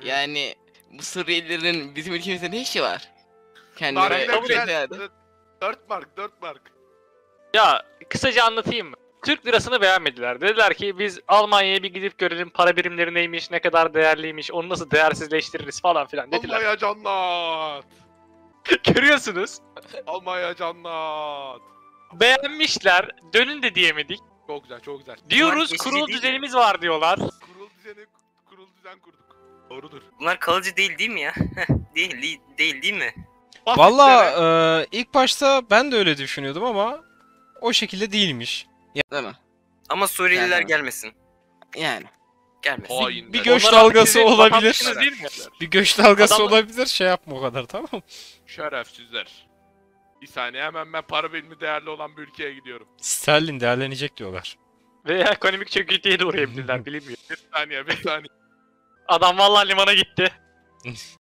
Yani bu Suriyelilerin bizim ülkemizde ne işi var? Nargile Kendileri güzel. yani. 4 mark 4 mark. Ya kısaca anlatayım mı? Türk lirasını beğenmediler. Dediler ki biz Almanya'ya bir gidip görelim, para birimleri neymiş, ne kadar değerliymiş, onu nasıl değersizleştiririz falan filan dediler. Almanya cannat. Görüyorsunuz. Almanya cannat. Beğenmişler. Dönün de diyemedik. Çok güzel çok güzel. Diyoruz geçici kurul değil düzenimiz var diyorlar. Kurul düzen kurduk. Doğrudur. Bunlar kalıcı değil mi ya? değil mi? Valla ilk başta ben de öyle düşünüyordum ama o şekilde değilmiş. Değil mi? Ama Suriyeliler Yani. gelmesin. Yani. Gelmesin. Hainler. Bir göç Onlar artık dalgası sizin olabilir. vatandaşınız değil mi? Bir göç dalgası Adam- olabilir. Şey yapma o kadar, tamam. Şerefsizler. Bir saniye hemen ben para birimi değerli olan bir ülkeye gidiyorum. Sterlin değerlenecek diyorlar. Veya ekonomik çöküntüye de uğrayabilirler bilinmiyor. Bir saniye bir saniye. Adam vallahi limana gitti.